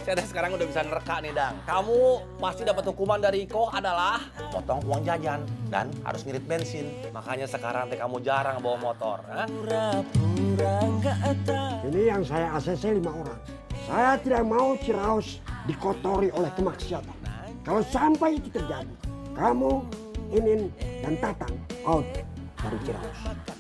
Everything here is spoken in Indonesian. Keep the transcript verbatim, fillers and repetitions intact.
Saya sekarang udah bisa nerka nih, Dang. Kamu pasti dapat hukuman dari Iko adalah potong uang jajan dan harus ngirit bensin. Makanya sekarang teh kamu jarang bawa motor. Ini yang saya A C C lima orang. Saya tidak mau Ciraos dikotori oleh kemaksiatan. Kalau sampai itu terjadi, kamu, Inin, dan Tatang out dari Ciraos.